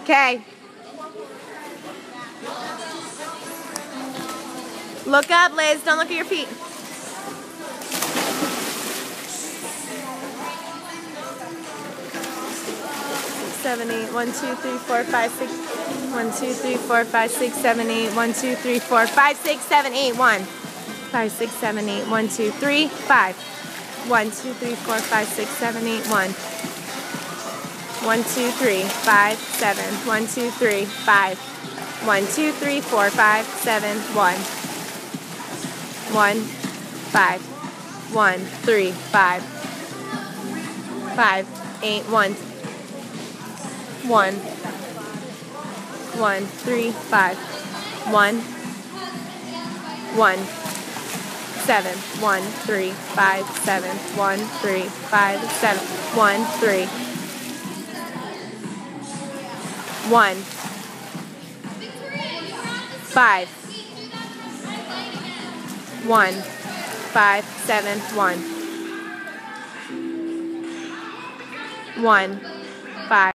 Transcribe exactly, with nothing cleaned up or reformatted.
Okay. Look up, Liz. Don't look at your feet. Seven, eight, one, two, three, four, five, six, one, two, three, four, five, six, seven, eight, one, two, three, four, five, six, seven, eight, one, five, six, seven, eight, one, two, three, five, one, two, three, four, five, six, seven, eight, one, one, two, three, five, seven, one, two, three, five, one, two, three, four, five, seven, one, one, five, one, three, five, five, eight, one. One, one, three, five, one, one, seven, one, three, five, seven, one, three, five, seven, one, three, one, five, one, five, seven, one, one, five.